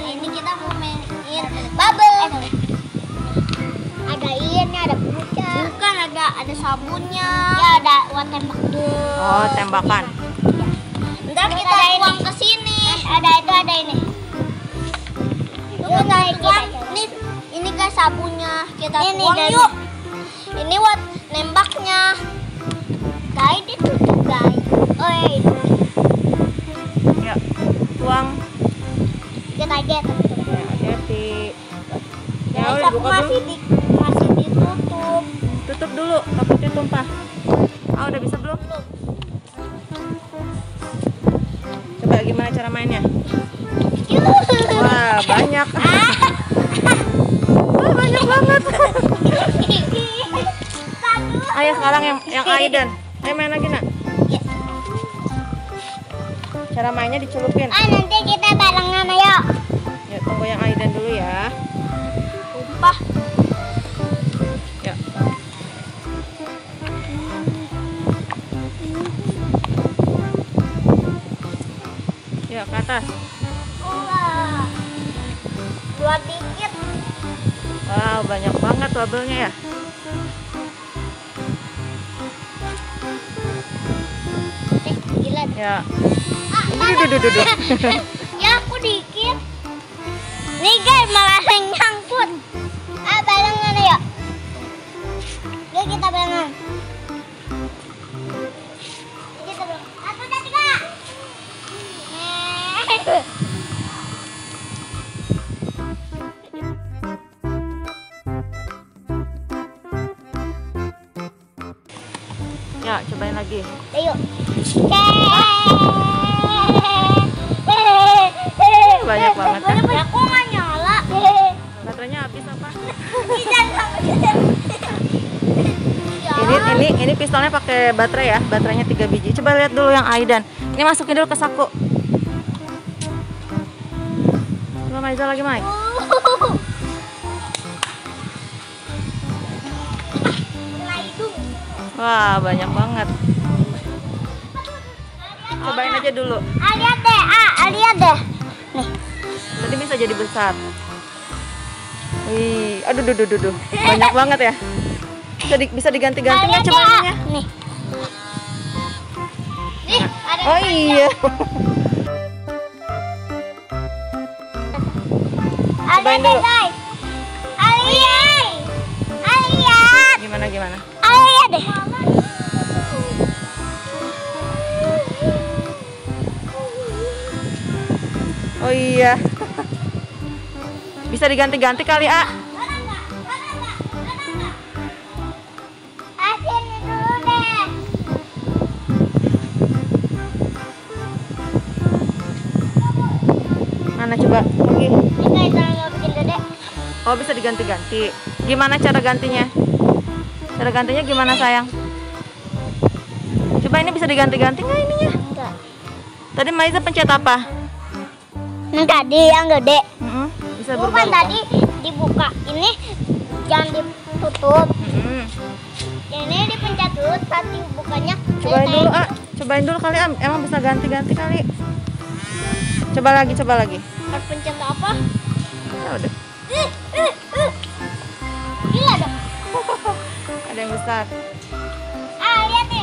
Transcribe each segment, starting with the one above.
ini kita mau main bubble. Ada iannya, ada puca. Bukan, ada sabunnya. Ya, ada uang tembak dulu. Oh, tembakan. Ntar kita tuang ke sini. Ada ini. Kita tuang. Ini guys sabunnya. Kita tuang yuk. Ini buat nembaknya. Guys, itu guys. Oh, itu. Ya, tuang. Kita aja Hati-hati. Ya, guys, udah aku buka dulu. masih ditutup. Tutup dulu, takutnya tumpah. Ah, udah bisa belum? Coba gimana cara mainnya? Wah, banyak. Wah, banyak banget. Ayo sekarang yang Aidan. Ayo main lagi, Nak. Cara mainnya dicelupin. Nanti kita barengan ayo. Ya, tunggu yang Aidan dulu ya. Tumpah. Ya. Ya, ke atas. Wah. Dua dikit. Wow, banyak banget bubble-nya ya. Gila. Ya. Duh. Ya aku dikit. Nih guys, malah nyangkut. Barengan ayo. Yuk kita barengan. Kita barengan. 1, 2, 3. Ya, cobain lagi. Ayo. Banyak banget kan? Aku nggak nyala. Baterainya habis apa? Ya. Ini pistolnya pakai baterai ya. Baterainya 3 biji. Coba lihat dulu yang Aidan. Ini masukin dulu ke saku. Coba Maiza lagi, Mai. Wah, banyak banget. Cobain aja dulu. Lihat deh, lihat deh. Nih. Tadi bisa jadi besar. Wih, aduh. Banyak banget ya. Bisa diganti-ganti nggak coba ininya? Nih. Nih, ada Oh iya. Cobain dulu. guys. Lihat. Lihat. Gimana? Lihat deh. Oh iya. Bisa diganti-ganti kali, A. Sini dulu deh. Mana coba lagi? Ini guys, nggak bikin dede. Oh, bisa diganti-ganti. Gimana cara gantinya? Cara gantinya gimana, sayang? Coba ini bisa diganti-ganti nggak ininya? Enggak. Tadi Maiza pencet apa? Yang tadi yang gede. Bisa Bukan berubah. tadi dibuka. Ini jangan ditutup. Ini dipencet dulu, tadi bukanya. Cobain dulu, A. Cobain dulu kali, A. Emang bisa ganti-ganti kali. Coba lagi. Harus pencet apa? Ya udah. Gila dong. Ada yang besar. Lihat nih.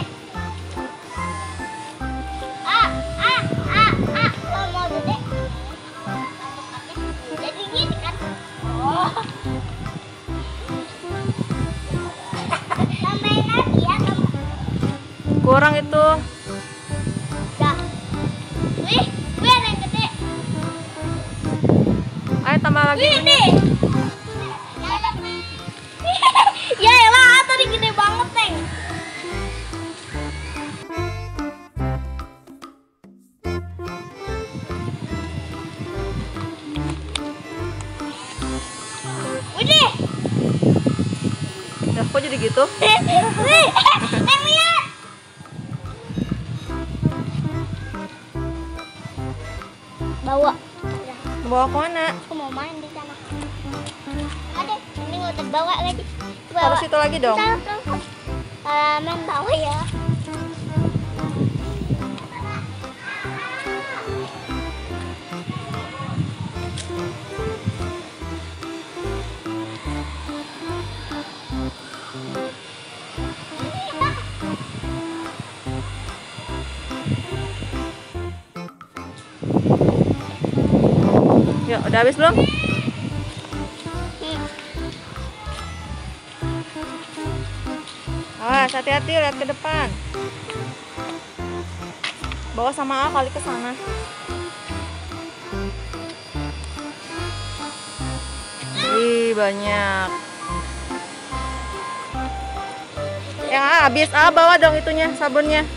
Kalau mau gede. Jadi gini kan. Oh. Tambahin lagi ya. Kurang itu. Dah. Wih, ada yang gede. Ayo tambah lagi. Wih, nih. Ya elah, tadi gede banget, Teng. Udah. Ya, kok jadi gitu? Wih, Teng lihat. Bawa. Bawa ke mana? Aku mau main di sana. Ada, ini nggak terbawa lagi. Harus itu lagi dong. Main bawa ya. Yuk, udah habis belum? Awas, hati-hati, lihat ke depan. Bawa sama A kali ke sana. Wih, banyak. Yang A habis, A bawa dong itunya, sabunnya.